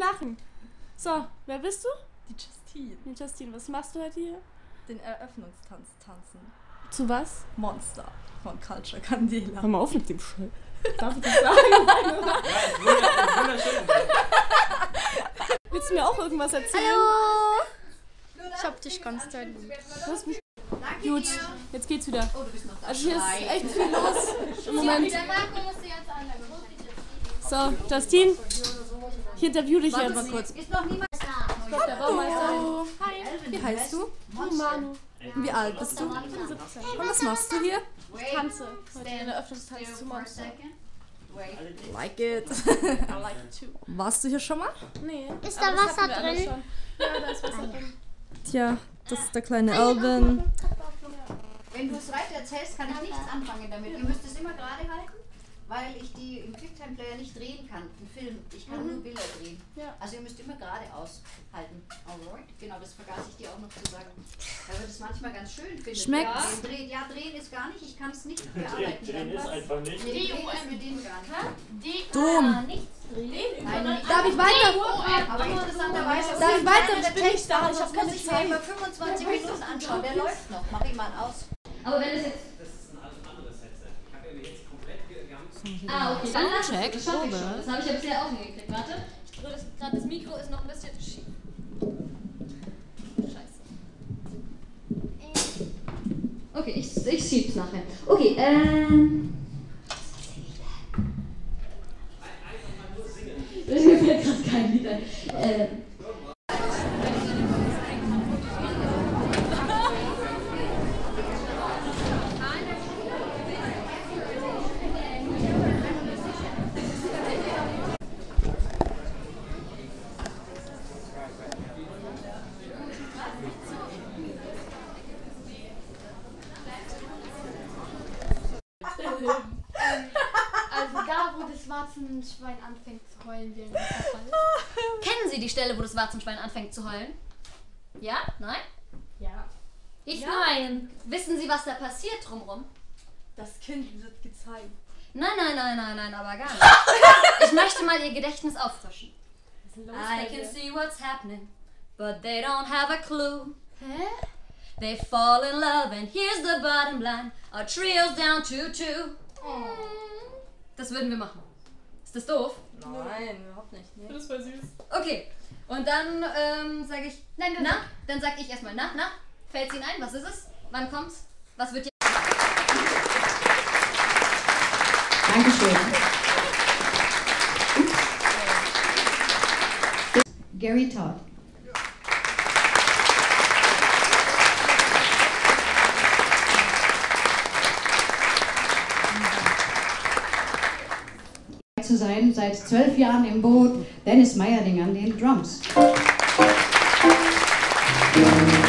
lachen. So, wer bist du? Die Justine. Die Justine, was machst du heute hier? Den Eröffnungstanz tanzen. Zu was? Monster von Culture Candela. Hör mal auf mit dem Scheiß. Darf ich das sagen? Ja, wunderschön. Willst du mir auch irgendwas erzählen? Hallo! Ich hab dich ganz toll lieb. Du hast mich... Gut, jetzt geht's wieder. Also hier ist echt viel los im Moment. So, Justine, ich interview dich hier mal kurz. Ist noch niemand da. Ich glaub, der Baumeister. Hi. Wie heißt du? Manu. Wie alt bist du? 17. Und was machst du hier? Ich tanze. Heute in der Eröffnungstanz zu Monster. Like it. I like it too. Warst du hier schon mal? Nee. Ist aber da das Wasser hatten wir alle drin? schon. Ja, da ist Wasser drin. Tja, das ist der kleine Alvin. Wenn du es weiter erzählst, kann ich nichts anfangen damit. Ihr müsst es immer gerade halten, weil ich die im QuickTime-Player nicht drehen kann, einen Film. Ich kann nur Bilder drehen. Ja. Also ihr müsst immer geradeaus halten. Alright, genau, das vergaß ich dir auch noch zu sagen. Weil wir das manchmal ganz schön finden. Schmeckt's? Ja, drehen ist gar nicht, ich kann es nicht bearbeiten. Drehen ist einfach nicht. Nee, drehen ist mit denen gar nicht. Dumm. Nein, Darf ich weiter? aber interessanterweise Darf ich weiter? der Text da, da, ich hab das keine muss ich mir Zeit. über 25 Minuten anschauen. Der läuft noch. Mach ihn mal aus. Aber wenn es jetzt. Das ist ein anderes Headset. Ich habe ja jetzt komplett gegangen. Ah, okay, dann lass Soundcheck, es. Das schaffe ich Probe. schon. Das habe ich ja bisher auch hingekriegt. Warte. Ich drücke das gerade, das Mikro ist noch ein bisschen schief. Scheiße. Okay, ich schieb's nachher. Okay, Mir fällt gerade kein Lied ein. Also da, wo das Warzenschwein anfängt zu heulen, während der Fall. Kennen Sie die Stelle, wo das Warzenschwein anfängt zu heulen? Ja? Nein? Ja. Ich nein. Wissen Sie, was da passiert drumrum? Das Kind wird gezeigt. Nein, aber gar nicht. Ich möchte mal Ihr Gedächtnis auffrischen. I can see what's happening, but they don't have a clue. Hä? They fall in love and here's the bottom line. Our trio's down to 2. Das würden wir machen. Ist das doof? Nein, überhaupt nicht. Nee. Das war süß. Okay. Und dann sage ich, Nein, na? Dann sag ich erstmal, na? Fällt's Ihnen ein? Was ist es? Wann kommt's? Was wird jetzt? Dankeschön. Gary Todd. Zu sein, seit 12 Jahren im Boot, Dennis Meyerling an den Drums.